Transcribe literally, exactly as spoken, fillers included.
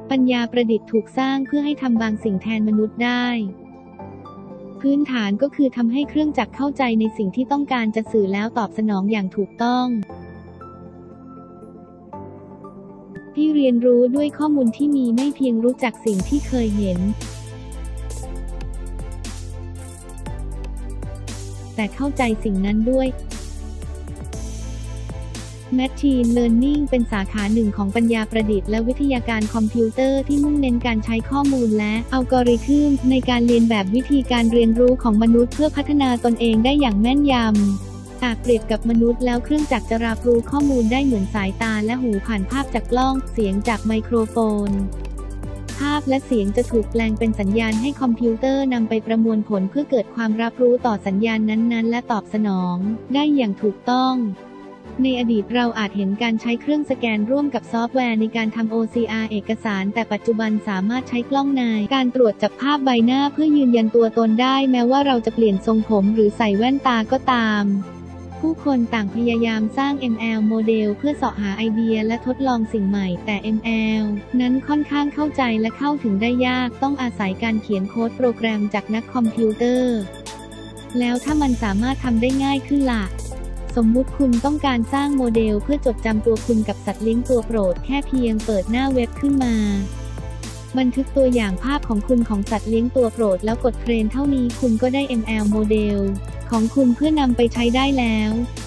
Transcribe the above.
ปัญญาประดิษฐ์ถูกสร้างเพื่อให้ทำบางสิ่งแทนมนุษย์ได้พื้นฐานก็คือทำให้เครื่องจักรเข้าใจในสิ่งที่ต้องการจะสื่อแล้วตอบสนองอย่างถูกต้องที่เรียนรู้ด้วยข้อมูลที่มีไม่เพียงรู้จักสิ่งที่เคยเห็นแต่เข้าใจสิ่งนั้นด้วย Machine Learning เป็นสาขาหนึ่งของปัญญาประดิษฐ์และวิทยาการคอมพิวเตอร์ที่มุ่งเน้นการใช้ข้อมูลและอัลกอริทึมในการเรียนแบบวิธีการเรียนรู้ของมนุษย์เพื่อพัฒนาตนเองได้อย่างแม่นยำหากเปรียบกับมนุษย์แล้วเครื่องจักรจะรับรู้ข้อมูลได้เหมือนสายตาและหูผ่านภาพจากกล้องเสียงจากไมโครโฟนภาพและเสียงจะถูกแปลงเป็นสัญญาณให้คอมพิวเตอร์นำไปประมวลผลเพื่อเกิดความรับรู้ต่อสัญญาณนั้นๆและตอบสนองได้อย่างถูกต้องในอดีตเราอาจเห็นการใช้เครื่องสแกนร่วมกับซอฟต์แวร์ในการทำ โอ ซี อาร์ เอกสารแต่ปัจจุบันสามารถใช้กล้องในการตรวจจับภาพใบหน้าเพื่อยืนยันตัวตนได้แม้ว่าเราจะเปลี่ยนทรงผมหรือใส่แว่นตาก็ตามผู้คนต่างพยายามสร้าง เอ็ม แอล โมเดลเพื่อเสาะหาไอเดียและทดลองสิ่งใหม่แต่ เอ็ม แอล นั้นค่อนข้างเข้าใจและเข้าถึงได้ยากต้องอาศัยการเขียนโค้ดโปรแกรมจากนักคอมพิวเตอร์แล้วถ้ามันสามารถทำได้ง่ายขึ้นล่ะสมมุติคุณต้องการสร้างโมเดลเพื่อจดจำตัวคุณกับสัตว์เลี้ยงตัวโปรดแค่เพียงเปิดหน้าเว็บขึ้นมาบันทึกตัวอย่างภาพของคุณของสัตว์เลี้ยงตัวโปรดแล้วกดเทรนเท่านี้คุณก็ได้ เอ็ม แอล โมเดลของคุณเพื่อนำไปใช้ได้แล้ว